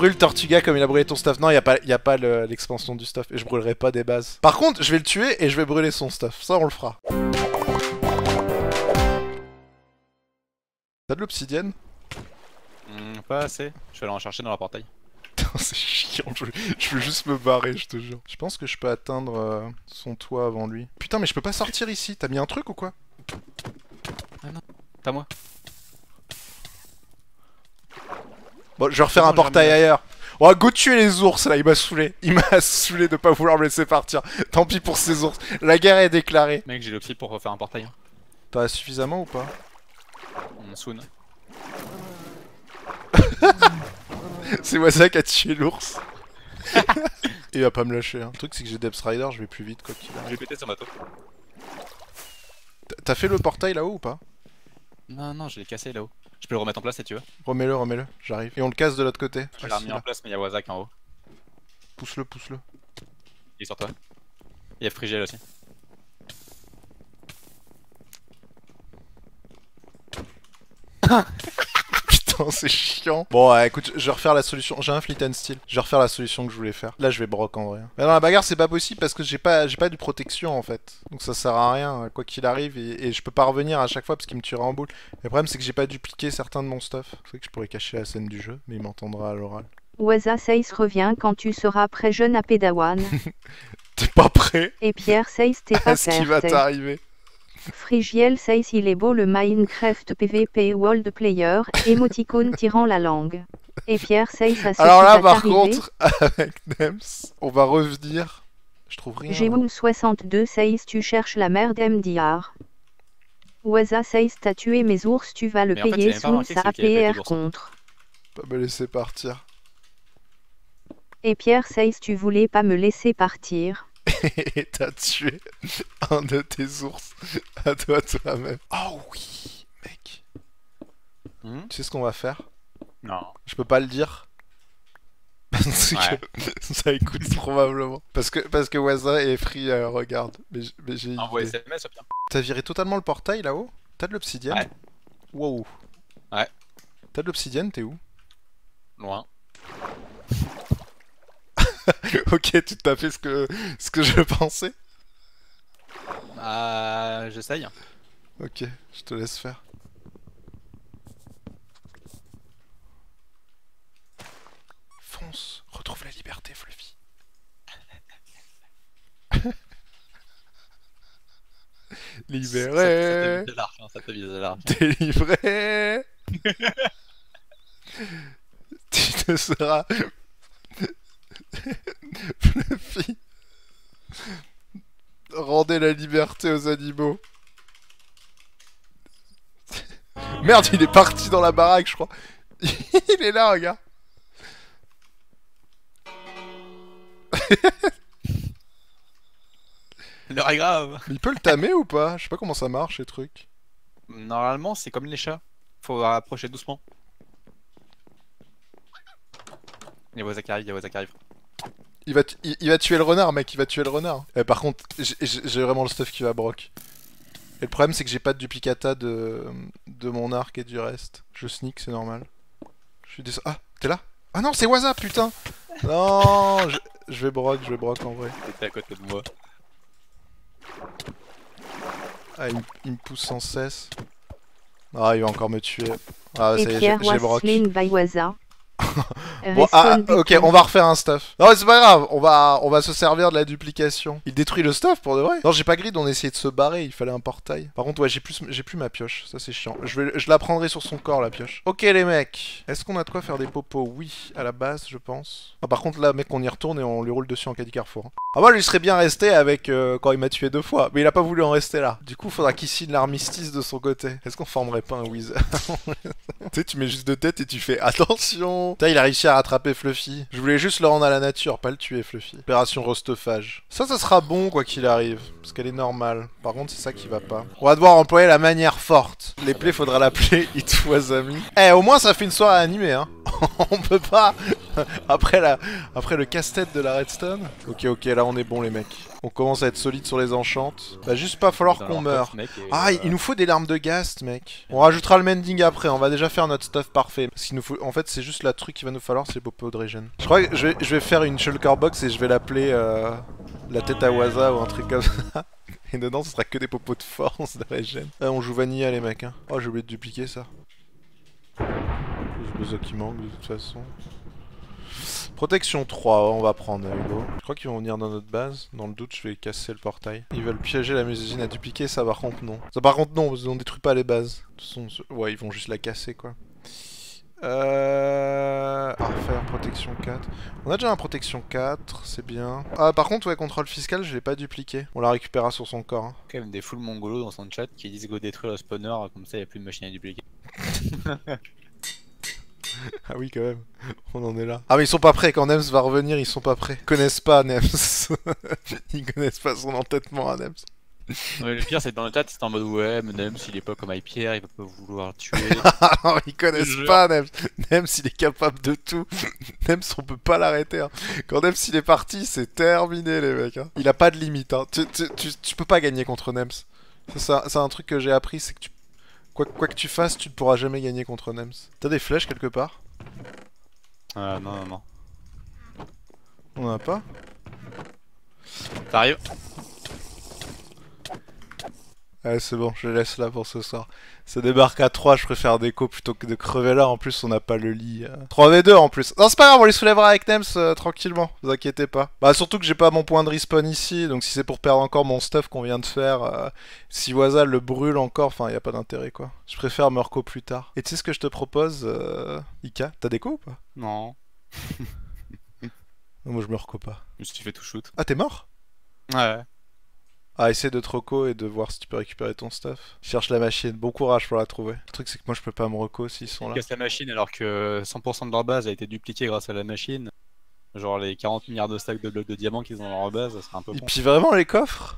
brûle Tortuga comme il a brûlé ton stuff. Non, y a pas l'expansion du stuff. Et je brûlerai pas des bases. Par contre, je vais le tuer et je vais brûler son stuff. Ça, on le fera. T'as de l'obsidienne? Pas assez. Je vais aller en chercher dans la portail. Putain, c'est chiant. Je veux juste me barrer, je te jure. Je pense que je peux atteindre son toit avant lui. Putain, mais je peux pas sortir ici. T'as mis un truc ou quoi? Ah non. T'as moi. Bon, je vais refaire un portail ailleurs. Oh, go tuer les ours là, il m'a saoulé. Il m'a saoulé de pas vouloir me laisser partir. Tant pis pour ces ours. La guerre est déclarée. Mec, j'ai l'opsi pour refaire un portail. T'en as suffisamment ou pas? Soon. C'est moi ça qui a tué l'ours. Il va pas me lâcher. Hein. Le truc c'est que j'ai Depth Rider, je vais plus vite quoi qu'il J'ai arrive. pété son bateau. T'as fait le portail là-haut ou pas? Non, non, je l'ai cassé là-haut. Je peux le remettre en place si tu veux. Remets-le, j'arrive. Et on le casse de l'autre côté. Je l'ai remis en place, mais il y a Wazak en haut. Pousse-le. Il est sur toi. Il y a Frigel aussi. Putain, c'est chiant. Bon, ouais, écoute, je vais refaire la solution. J'ai un Fleet and Steel. Je vais refaire la solution que je voulais faire. Là, je vais broc en vrai. Mais dans la bagarre, c'est pas possible parce que j'ai pas de protection en fait. Donc ça sert à rien, quoi qu'il arrive. Et je peux pas revenir à chaque fois parce qu'il me tuera en boule. Le problème, c'est que j'ai pas dupliqué certains de mon stuff. C'est vrai que je pourrais cacher la scène du jeu, mais il m'entendra à l'oral. Waza Seis revient quand tu seras prêt jeune à Pédawan. T'es pas prêt Et Pierre Seis t'es pas à ce qui va prêt. t'arriver. Frigiel Seis il est beau le Minecraft PVP World Player, émoticône tirant la langue. Et Pierre Seis à ce Alors qui là, va par t'arriver. contre, avec Nems, on va revenir. Je trouve rien. Géoum 62 Seis tu cherches la merde MDR. Waza Seis t'as tué mes ours tu vas le Mais en fait, payer j'avais pas sous remarqué sa que c'est lui qui avait pété APR l'ours. contre. Pas me laisser partir. Et Pierre Seis tu voulais pas me laisser partir. Et t'as tué un de tes ours à toi-même. Oh oui, mec. Tu sais ce qu'on va faire? Non. Je peux pas le dire. Parce que ça écoute probablement. Parce que Waza et Free regardent. Mais j'ai Envoie idée. SMS, bien. T'as viré totalement le portail là-haut? T'as de l'obsidienne? Ouais. Wow. Ouais. T'as de l'obsidienne, t'es où? Loin. Ok, tu t'as fait ce que je pensais. J'essaye. Ok, je te laisse faire. Fonce, retrouve la liberté, Fluffy. Libéré, Ça te vise l'arche. délivré. Tu te seras Fluffy. Rendez la liberté aux animaux. Merde, il est parti dans la baraque, je crois. Il est là, regarde. L'heure est grave. Mais il peut le tamer ou pas? Je sais pas comment ça marche, ces trucs. Normalement, c'est comme les chats. Faut approcher doucement. Il y a Wazak qui arrive, Il va tuer le renard, mec, il va tuer le renard. Par contre, j'ai vraiment le stuff qui va broc. Et le problème, c'est que j'ai pas de duplicata de mon arc et du reste. Je sneak, c'est normal. Je suis descendu. Ah, t'es là? Ah non, c'est Waza, putain. Non, je vais broc en vrai. T'étais à côté de moi. Ah, il me pousse sans cesse. Ah, il va encore me tuer. Ah, Et ça y est, Pierre j'ai broc. Waslin by Waza. Bon, ok, on va refaire un stuff. Non, mais c'est pas grave, on va se servir de la duplication. Il détruit le stuff pour de vrai. Non, j'ai pas grid, on essayait de se barrer, il fallait un portail. Par contre, ouais, j'ai plus ma pioche, ça c'est chiant. Je la prendrai sur son corps, la pioche. Ok, les mecs, est-ce qu'on a de quoi faire des popos? Oui, à la base, je pense. Ah, par contre, là, mec, on y retourne et on lui roule dessus en caddie Carrefour. Ah, moi, lui serait bien resté avec quand il m'a tué 2 fois, mais il a pas voulu en rester là. Du coup, faudra qu'il signe l'armistice de son côté. Est-ce qu'on formerait pas un Wizard? Tu sais, tu mets juste 2 têtes et tu fais attention. Putain, il a réussi à rattraper Fluffy. Je voulais juste le rendre à la nature, pas le tuer, Fluffy. Opération rostophage. Ça sera bon quoi qu'il arrive, parce qu'elle est normale. Par contre, c'est ça qui va pas. On va devoir employer la manière forte. Les plays, faudra l'appeler It Was Ami. Eh, au moins, ça fait une soirée animée, hein. On peut pas... après le casse-tête de la redstone. Ok, là, on est bon, les mecs. On commence à être solide sur les enchantes. Va juste pas falloir qu'on meure. Ah, il nous faut des larmes de ghast, mec. On rajoutera le mending après, on va déjà faire notre stuff parfait. Parce qu'il nous faut... En fait, c'est juste la truc qu'il va nous falloir, c'est les popos de regen. Je crois que je vais faire une shulker box et je vais l'appeler la tête à Waza ou un truc comme ça. Et dedans, ce sera que des popos de force de regen. On joue vanilla, les mecs. Hein. Oh, j'ai oublié de dupliquer ça. C'est besoin qui manque de toute façon. Protection 3, on va prendre Hugo. Je crois qu'ils vont venir dans notre base. Dans le doute, je vais casser le portail. Ils veulent piéger la musine à dupliquer, ça par contre non. Ça par contre non, parce qu'on détruit pas les bases. De toute façon, ouais, ils vont juste la casser quoi. Faire protection 4. On a déjà un protection 4, c'est bien. Ah par contre ouais, contrôle fiscal, je l'ai pas dupliqué. On la récupérera sur son corps. Hein. Quand même des full mongolos dans son chat qui disent go détruire le spawner, comme ça il n'y a plus de machine à dupliquer. Ah oui quand même, on en est là. Ah mais ils sont pas prêts, quand Nems va revenir ils sont pas prêts. Ils connaissent pas Nems. Ils connaissent pas son entêtement à Nems. Ouais, le pire c'est que dans le chat c'est en mode ouais mais Nems il est pas comme Hypierre, il va pas vouloir tuer. Non, ils connaissent pas Nems. Nems il est capable de tout. Nems on peut pas l'arrêter. Hein. Quand Nems il est parti c'est terminé les mecs. Hein. Il a pas de limite. Hein. Tu peux pas gagner contre Nems. C'est un truc que j'ai appris, c'est que quoi que tu fasses, tu ne pourras jamais gagner contre Nems. T'as des flèches quelque part? Non. On en a pas? T'arrives? Ouais, c'est bon, je les laisse là pour ce soir. Ça débarque à 3, je préfère déco plutôt que de crever là. En plus, on n'a pas le lit. 3v2 en plus. Non, c'est pas grave, on les soulèvera avec Nems tranquillement. Vous inquiétez pas. Bah, surtout que j'ai pas mon point de respawn ici. Donc, si c'est pour perdre encore mon stuff qu'on vient de faire, si Waza le brûle encore, enfin, y a pas d'intérêt quoi. Je préfère me reco plus tard. Et tu sais ce que je te propose, Ika? T'as déco ou pas? Non. Moi, je me reco pas. Je me suis fait tout shoot. Ah, t'es mort? Ouais. Ah, essaie de te reco et de voir si tu peux récupérer ton stuff. Cherche la machine, bon courage pour la trouver. Le truc c'est que moi je peux pas me reco s'ils sont là. Ils cassent la machine alors que 100% de leur base a été dupliqué grâce à la machine. Genre les 40 milliards de stacks de blocs de diamants qu'ils ont dans leur base, ça serait un peu Et con. puis vraiment les coffres?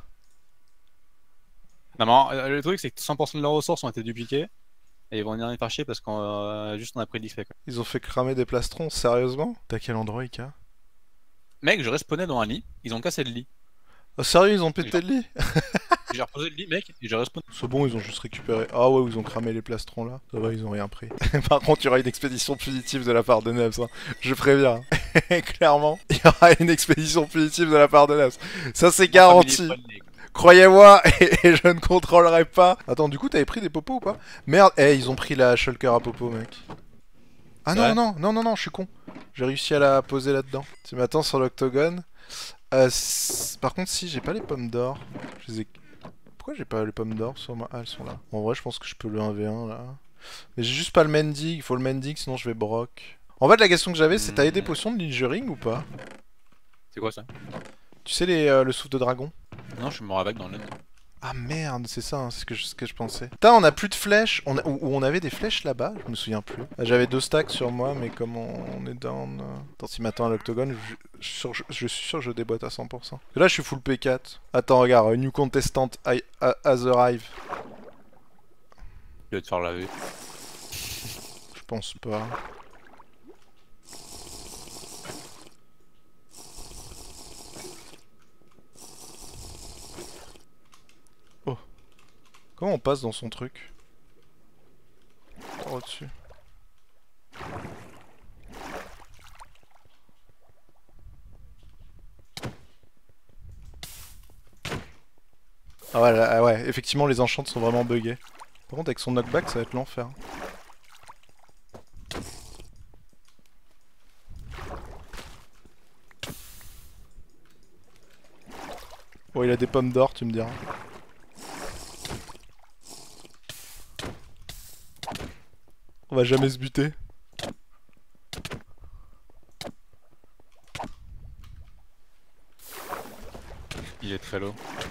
Non mais le truc c'est que 100% de leurs ressources ont été dupliqués. Et ils vont venir les faire chier parce qu'on juste on a pris de l'XP quoi. Ils ont fait cramer des plastrons, sérieusement? T'es à quel endroit Ika? Mec, je respawnais dans un lit, ils ont cassé le lit. Oh, sérieux, ils ont pété le lit? J'ai reposé le lit mec, et j'ai respawné. C'est bon, ils ont juste récupéré. Ah ouais, ils ont cramé les plastrons là. Ça va, ils ont rien pris. Par contre, il y aura une expédition punitive de la part de Nems. Hein. Je préviens. Clairement, il y aura une expédition punitive de la part de Nems. Ça, c'est garanti. Croyez-moi, et je ne contrôlerai pas. Attends, du coup, t'avais pris des popos ou pas? Merde, ils ont pris la shulker à popo, mec. Ah non, non, je suis con. J'ai réussi à la poser là-dedans. Tu m'attends sur l'octogone. Par contre, si, j'ai pas les pommes d'or. Je les ai... Pourquoi j'ai pas les pommes d'or sur moi? Ah, elles sont là. En vrai, je pense que je peux le 1v1 là. Mais j'ai juste pas le mending. Il faut le mending, sinon je vais broc. En fait, la question que j'avais, c'est t'avais des potions de Lingering ou pas? C'est quoi ça? Tu sais, le souffle de dragon? Non, je suis mort avec dans le. Ah merde, c'est ça, hein, c'est ce que je pensais. Putain, on a plus de flèches. On avait des flèches là-bas, je me souviens plus. J'avais 2 stacks sur moi, mais comme on est down... Attends, s'il m'attend à l'octogone, je suis sûr que je déboîte à 100%. Là, je suis full P4. Attends, regarde, new contestant has arrived. Tu vas te faire laver. Je pense pas. Comment on passe dans son truc? Au-dessus. Ah ouais, là, ouais, effectivement les enchants sont vraiment buggés. Par contre avec son knockback ça va être l'enfer. Bon, il a des pommes d'or, tu me diras. On va jamais se buter. Il est très low.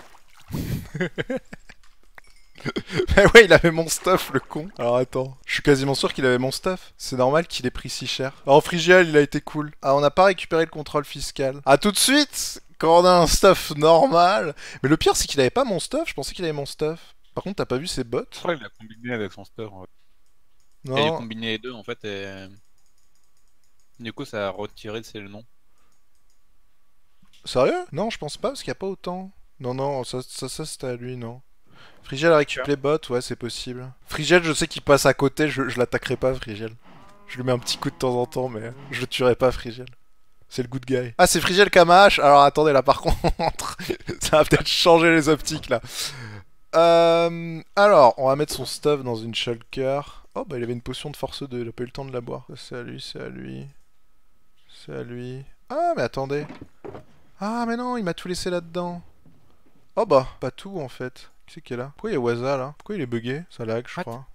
Bah ouais, il avait mon stuff, le con. Alors attends, je suis quasiment sûr qu'il avait mon stuff. C'est normal qu'il ait pris si cher. Alors Frigiel, il a été cool. Ah, on n'a pas récupéré le contrôle fiscal. Ah, tout de suite, quand on a un stuff normal. Mais le pire, c'est qu'il avait pas mon stuff. Je pensais qu'il avait mon stuff. Par contre, t'as pas vu ses bots? Je crois qu'il a combiné avec son stuff. En fait. Non. Et il a combiné les deux en fait et... Du coup ça a retiré de ses noms. Sérieux? Non, je pense pas, parce qu'il n'y a pas autant. Non, non, ça c'était à lui, non. Frigel a récupéré les bots, ouais, c'est possible. Frigel, je sais qu'il passe à côté, je l'attaquerai pas, Frigel. Je lui mets un petit coup de temps en temps, mais je le tuerai pas, Frigel. C'est le good guy. Ah, c'est Frigel Kamash. Alors attendez, là par contre, ça va peut-être changer les optiques là. Alors, on va mettre son stuff dans une shulker. Oh, bah il avait une potion de force 2, il a pas eu le temps de la boire. C'est à lui, c'est à lui. C'est à lui. Ah, mais attendez. Ah, mais non, il m'a tout laissé là-dedans. Oh bah, pas tout en fait. Qui c'est qui est là? Pourquoi il y a Waza là? Pourquoi il est bugué? Ça lag, je crois.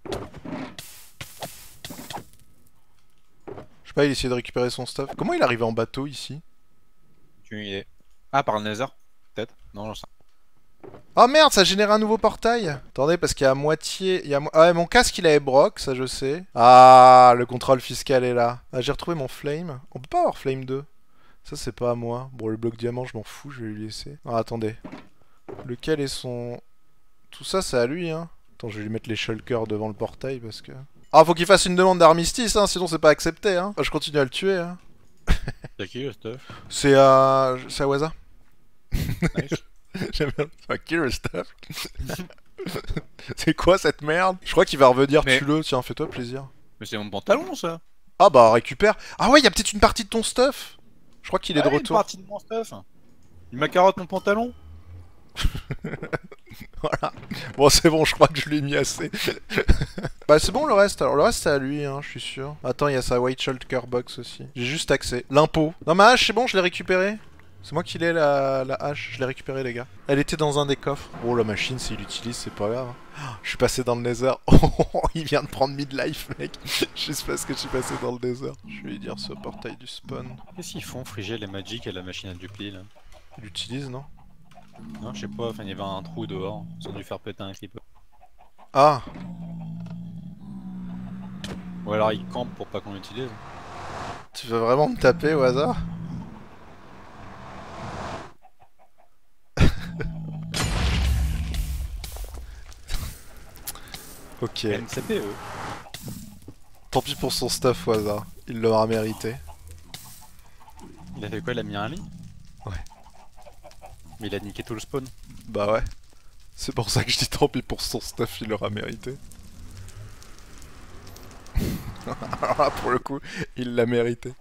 Je sais pas, il essayait de récupérer son stuff. Comment il est arrivé en bateau ici? Tu y es. Ah, par le Nether? Peut-être? Non, j'en sais. Oh merde, ça génère un nouveau portail. Attendez, parce qu'il y a à moitié... Ah ouais, mon casque il avait broc, ça je sais. Ah, le contrôle fiscal est là. Ah, j'ai retrouvé mon flame. On peut pas avoir flame 2. Ça c'est pas à moi. Bon, le bloc diamant, je m'en fous, je vais lui laisser. Ah, attendez. Lequel est son... Tout ça c'est à lui, hein. Attends, je vais lui mettre les shulkers devant le portail parce que... Ah, faut qu'il fasse une demande d'armistice, hein, sinon c'est pas accepté, hein. Ah, je continue à le tuer, hein. C'est qui le stuff? C'est à... C'est à Waza. Nice. J'aime bien. Fuck you, stuff. C'est quoi cette merde? Je crois qu'il va revenir, Mais- tue-le. Tiens, fais-toi plaisir. Mais c'est mon pantalon ça! Ah bah, récupère. Ah ouais, il y a peut-être une partie de ton stuff. Je crois qu'il est de Ouais, retour. Une partie de mon stuff! Il m'a carotte mon pantalon! Voilà. Bon, c'est bon, je crois que je l'ai mis assez. Bah, c'est bon le reste. Alors, le reste, c'est à lui, hein, je suis sûr. Attends, il y a sa White Shulker Box aussi. J'ai juste accès. L'impôt. Non, ma hache, c'est bon, je l'ai récupérée. C'est moi qui l'ai, la hache. Je l'ai récupérée, les gars. Elle était dans un des coffres. Oh, la machine, s'il l'utilise, c'est pas grave. Oh, je suis passé dans le Nether. Oh, il vient de prendre midlife, mec. Juste parce que je suis passé dans le Nether. Je vais lui dire ce portail du spawn. Qu'est-ce qu'ils font, Frigel et Magic et la machine à dupli là? Il l'utilise, non? Non, je sais pas, enfin il y avait un trou dehors, ils ont dû faire péter un clip. Ah, Ou alors ils campent pour pas qu'on l'utilise. tu veux vraiment me taper au hasard? Ok. NCPE. Tant pis pour son stuff au hasard. Il l'aura mérité. Il a fait quoi? Il a mis un lit? Ouais. Mais il a niqué tout le spawn. Bah ouais. C'est pour ça que je dis tant pis pour son stuff, il l'aura mérité. Alors là, pour le coup, il l'a mérité.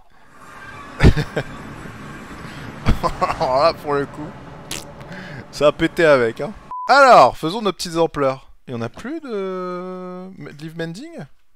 Alors là, pour le coup, ça a pété avec, hein. Alors, faisons nos petites ampleurs. Et on a plus de... Live mending?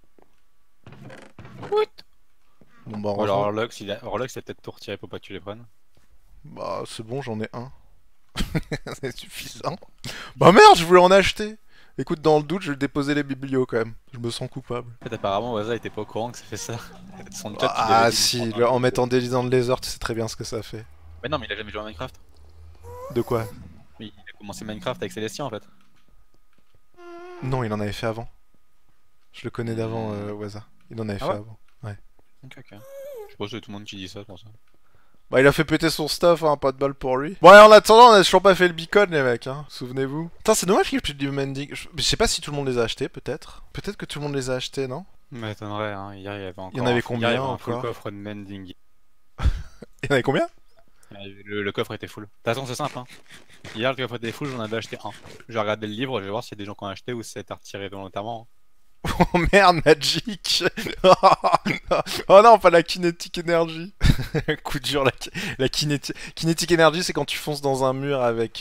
What? Bon bah, Ou alors heureusement. Orlox, il a peut-être tout retiré pour pas que tu les prennes. Bah, c'est bon, j'en ai un. C'est suffisant. Bah merde, je voulais en acheter. Écoute, dans le doute, je vais déposer les biblios quand même. Je me sens coupable. En fait, apparemment, Waza était pas au courant que ça fait ça. Son chat, il Ah avait dit si, de prendre un- en mettant des lisants de laser, tu sais très bien ce que ça fait. Mais non, mais il a jamais joué à Minecraft. De quoi? Mais il a commencé Minecraft avec Célestia en fait. Non, il en avait fait avant. Je le connais d'avant, Waza. Il en avait Ah fait ouais avant. Ok, ok. Je pense que c'est tout le monde qui dit ça pour ça. Bah, il a fait péter son stuff, hein, pas de balle pour lui. Bon, et en attendant, on a toujours pas fait le beacon, les mecs, hein. Souvenez-vous. Putain, c'est dommage qu'il y ait plus de mending. Je sais pas si tout le monde les a achetés, peut-être. Peut-être que tout le monde les a achetés, non? Mais étonnerait, hein. Hier il y avait encore. Il y en avait hier, combien, il y avait un full encore coffre de mending. Il y en avait combien? Le coffre était full. De toute façon, c'est simple, hein. Hier, le coffre était full, j'en avais acheté un. J'ai regardé le livre, je vais voir s'il y a des gens qui ont acheté ou si ça a été retiré volontairement. Oh merde, Magic. Oh non, pas la kinetic energy. Coup dur, la kinetic energy, c'est quand tu fonces dans un mur avec...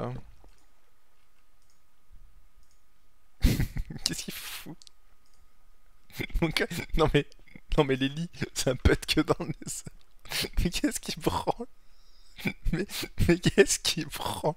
Qu'est-ce qu'il fout? Non mais... Non mais Lily, ça peut être que dans le Nether. Mais qu'est-ce qui branle? Mais qu'est-ce qui branle?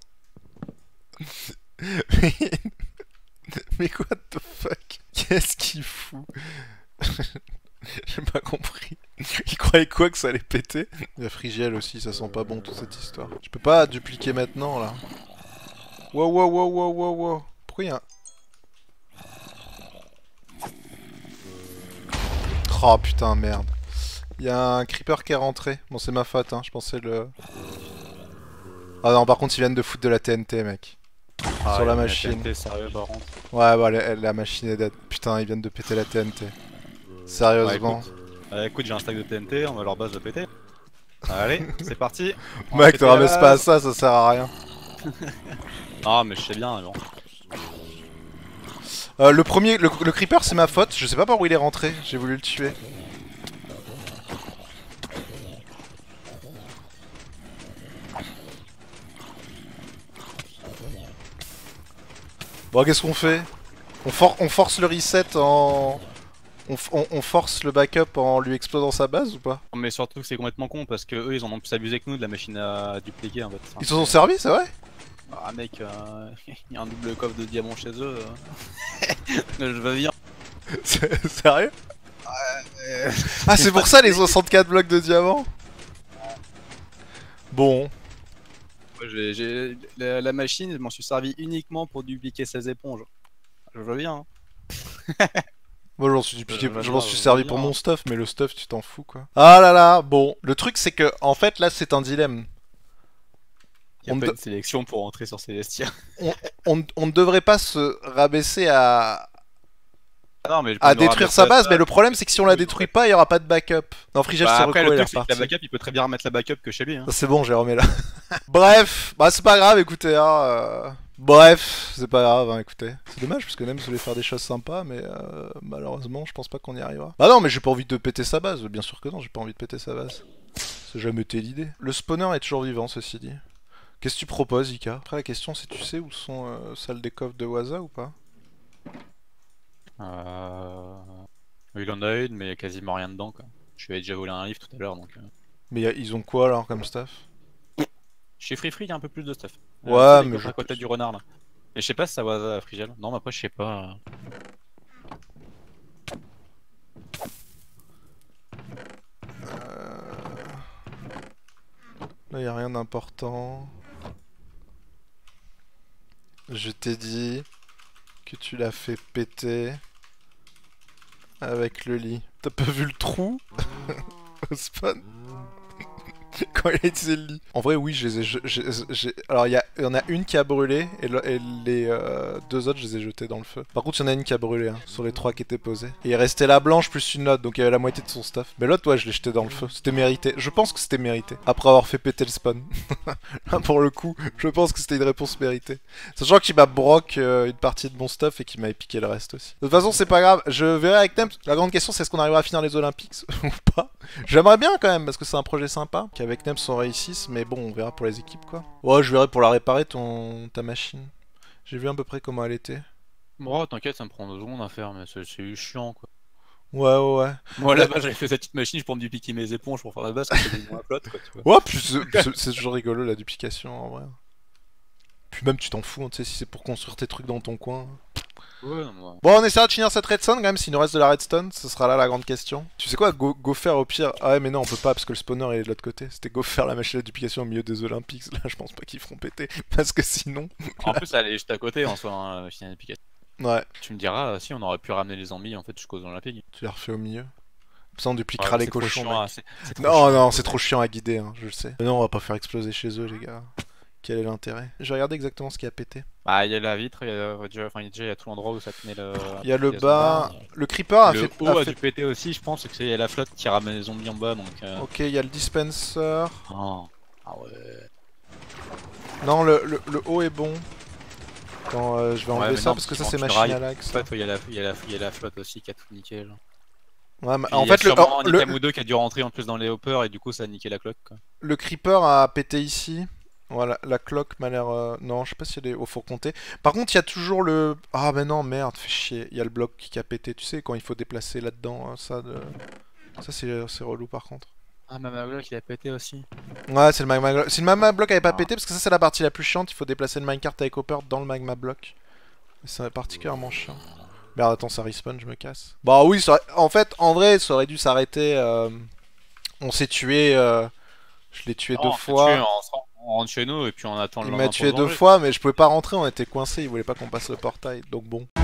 Mais... Mais what the fuck? Qu'est-ce qu'il fout? J'ai pas compris. Il croyait quoi que ça allait péter? Il y a Frigiel aussi, ça sent pas bon toute cette histoire. Je peux pas dupliquer maintenant là. Wow wow wow wow wow wow. Pourquoi il y a un... Oh putain merde. Il y a un creeper qui est rentré. Bon c'est ma faute hein, je pensais le... Ah non par contre ils viennent de foutre de la TNT mec. Ah, Sur la il y a machine. TNT, sérieux, par contre. Ouais bah la machine est dead. Putain ils viennent de péter la TNT. Sérieusement. Écoute, j'ai un stack de TNT, on va leur base de péter. Allez, c'est parti. On va Mec péter te la ramasses pas à base. ça, ça sert à rien. Ah, mais je sais bien, mais bon. Le premier, le creeper c'est ma faute, je sais pas par où il est rentré, j'ai voulu le tuer. Bon, qu'est-ce qu'on fait? On force le reset en... On force le backup en lui explosant sa base ou pas? Mais surtout que c'est complètement con parce que eux ils en ont plus abusé que nous de la machine à dupliquer en fait. Ils se sont servis, c'est vrai? Ah mec, il y a un double coffre de diamants chez eux. Je veux bien. Sérieux? Ah, c'est pour ça les 64 blocs de diamants? Bon. La machine, je m'en suis servi uniquement pour dupliquer 16 éponges. Je veux bien. Hein. Moi je m'en suis servi pour mon stuff, mais le stuff tu t'en fous quoi. Ah là là, bon. Le truc c'est que, en fait là c'est un dilemme. Il y a pas une sélection pour entrer sur Célestia. On ne devrait pas se rabaisser à... Non, mais à détruire sa base, mais le problème c'est que si on la détruit pas, il y aura pas de backup. Non, Frigel c'est après, recouvert, le truc, c'est que la backup, il peut très bien remettre la backup que chez lui. Hein. C'est bon, j'ai remis là. Bref, bah c'est pas grave, écoutez, hein, bref, c'est pas grave, hein, écoutez. C'est dommage parce que même je voulais faire des choses sympas, mais malheureusement, je pense pas qu'on y arrivera. Bah non, mais j'ai pas envie de péter sa base, bien sûr que non, j'ai pas envie de péter sa base. Ça jamais été l'idée. Le spawner est toujours vivant, ceci dit. Qu'est-ce que tu proposes, Ika? Après, la question c'est, tu sais où sont celles des coffres de Waza ou pas? Il en a une, mais il y a quasiment rien dedans quoi. Je lui avais déjà volé un livre tout à l'heure donc. Mais ils ont quoi alors comme stuff? Chez Free Free, il y a un peu plus de stuff. Ouais, mais je à côté du renard là. Et je sais pas si ça va à Frigel. Non, mais après, je sais pas. Là, y a rien d'important. Je t'ai dit que tu l'as fait péter avec le lit. T'as pas vu le trou au spawn? Quand il a utilisé le lit. En vrai, oui, je les ai. Alors, il y en a une qui a brûlé et les deux autres, je les ai jetés dans le feu. Par contre, il y en a une qui a brûlé hein, sur les trois qui étaient posés. Et il restait la blanche plus une autre, donc il y avait la moitié de son stuff. Mais l'autre, ouais, je l'ai jeté dans le feu. C'était mérité. Je pense que c'était mérité. Après avoir fait péter le spawn. Là, pour le coup, je pense que c'était une réponse méritée. Sachant qu'il m'a broc une partie de mon stuff et qu'il m'avait piqué le reste aussi. De toute façon, c'est pas grave. Je verrai avec Temps. La grande question, c'est est-ce qu'on arrivera à finir les Olympiques ou pas? J'aimerais bien quand même, parce que c'est un projet sympa. Qu'avec Nems on réussisse, mais bon, on verra pour les équipes quoi. Ouais, je verrai pour la réparer ta machine. J'ai vu à peu près comment elle était. Bon, t'inquiète, ça me prend 2 secondes à faire, mais c'est chiant quoi. Ouais. Moi là-bas, j'avais fait cette petite machine pour me dupliquer mes éponges pour faire la base, parce que c'était moins flotte quoi, tu vois. Ouais, puis c'est toujours rigolo la duplication en vrai. Puis même tu t'en fous, hein, tu sais, si c'est pour construire tes trucs dans ton coin. Ouais, non, Bon, on essaiera de finir cette redstone quand même, s'il nous reste de la redstone, ce sera là la grande question. Tu sais quoi, go faire au pire. Ah ouais, mais non, on peut pas parce que le spawner est de l'autre côté. C'était go faire la machine à duplication au milieu des Olympics. Là, je pense pas qu'ils feront péter. Parce que sinon. En plus, elle est juste à côté en soi, hein, la machine à duplication. Ouais. Tu me diras, si on aurait pu ramener les zombies en fait jusqu'aux Olympiques. Tu les refais au milieu. Comme ça, on dupliquera les cochons. Chiant, non, c'est trop chiant à guider, hein, je le sais. Mais non, on va pas faire exploser chez eux, les gars. Quel est l'intérêt? J'ai regardé exactement ce qui a pété. Bah, il y a la vitre, il y a tout l'endroit où ça tenait le. Il y a le bas. Le creeper a fait. Le haut a dû péter aussi, je pense, que c'est la flotte qui ramène les zombies en bas donc. Ok, il y a le dispenser. Oh. Ah ouais. Non, le haut est bon. Attends, je vais enlever ça parce que ça c'est machine à l'axe. En fait, il y a la flotte aussi qui a tout niqué. Genre. Ouais, mais en fait, le Nikamu2 qui a dû rentrer en plus dans les hoppers et du coup ça a niqué la cloque. Quoi. Le creeper a pété ici. Voilà, la cloque m'a l'air... Non, je sais pas si elle est... Oh, faut compter. Par contre, il y a toujours le... Ah, mais non, merde, fait chier. Il y a le bloc qui a pété. Tu sais, quand il faut déplacer là-dedans, hein, ça... Ça, c'est relou, par contre. Ah, Magma Block, il a pété aussi. Ouais, c'est le Magma Block. Si le Magma Block avait pas pété, parce que ça, c'est la partie la plus chiante, il faut déplacer le minecart avec Hopper dans le Magma Block. C'est particulièrement chiant. Merde, attends, ça respawn, je me casse. Bah oui, en fait, en vrai, ça aurait dû s'arrêter. On s'est tué... Je l'ai tué 2 fois. On rentre chez nous et puis on attend le Il m'a tué 2 fois, mais je pouvais pas rentrer, on était coincés, il voulait pas qu'on passe le portail, donc bon.